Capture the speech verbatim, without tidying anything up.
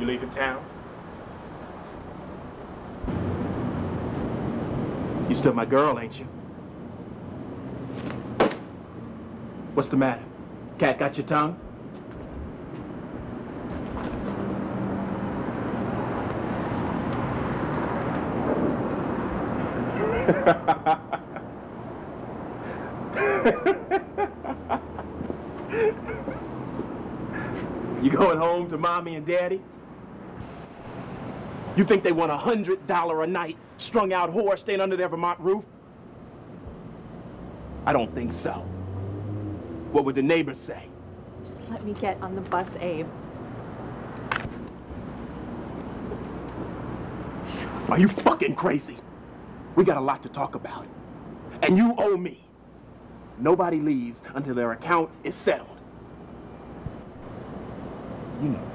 leaving town? You still my girl, ain't you? What's the matter? Cat got your tongue? You going home to mommy and daddy? You think they want a hundred dollar a night strung out whore staying under their Vermont roof? I don't think so. What would the neighbors say? Just let me get on the bus, Abe. Are you fucking crazy? We got a lot to talk about. And you owe me. Nobody leaves until their account is settled. You know.